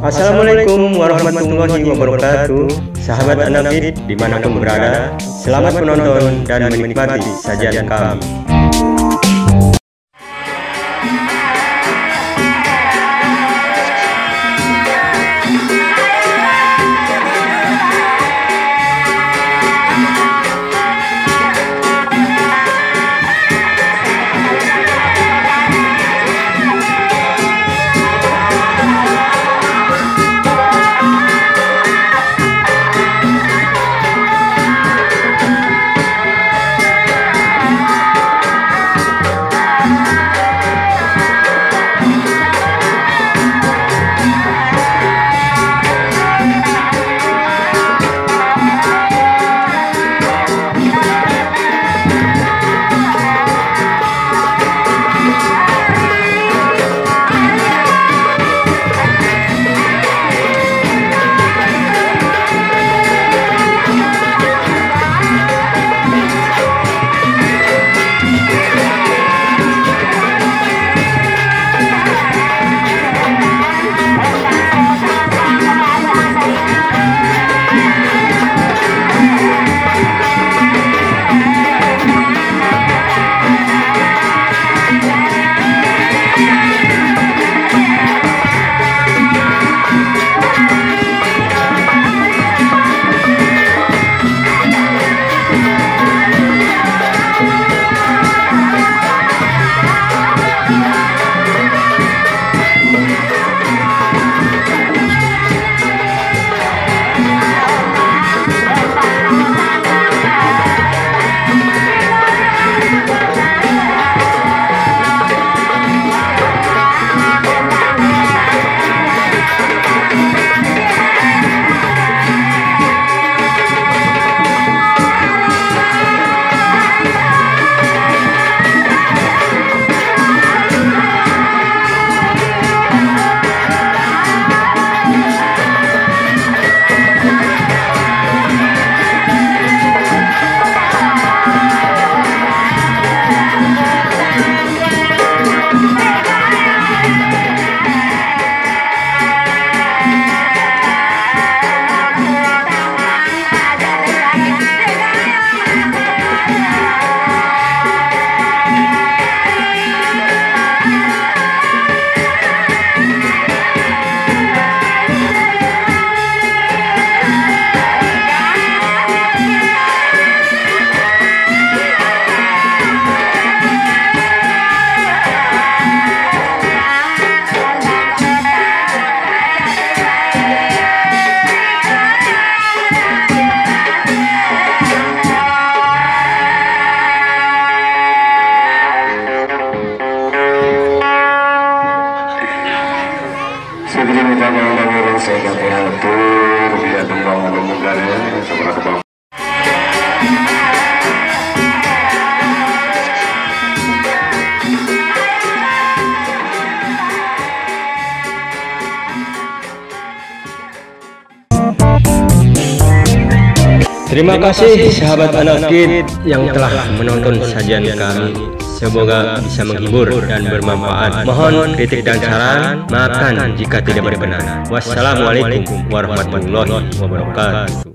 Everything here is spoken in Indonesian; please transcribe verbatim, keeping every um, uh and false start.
Assalamualaikum warahmatullahi wabarakatuh. Sahabat Anafid dimanapun berada, selamat menonton dan menikmati sajian kami. Sebelum kita mengulangi saya kata atur biar tumbang lumugare seberapa kebang. Terima kasih sahabat Anafid yang telah menonton sajian kami. Semoga bisa menghibur dan bermanfaat. Mohon kritik dan saran, maafkan jika tidak berkenan. Wassalamualaikum warahmatullahi wabarakatuh.